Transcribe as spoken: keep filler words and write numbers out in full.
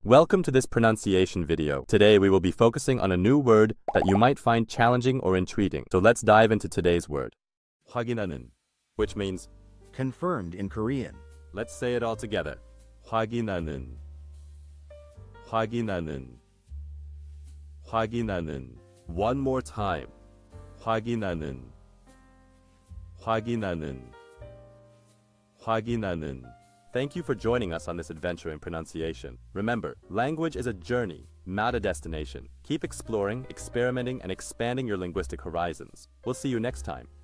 Welcome to this pronunciation video. Today we will be focusing on a new word that you might find challenging or intriguing. So let's dive into today's word. 확인하는, which means confirmed in Korean. Let's say it all together. 확인하는, 확인하는, 확인하는. One more time. 확인하는, 확인하는, 확인하는. Thank you for joining us on this adventure in pronunciation. Remember, language is a journey, not a destination. Keep exploring, experimenting, and expanding your linguistic horizons. We'll see you next time.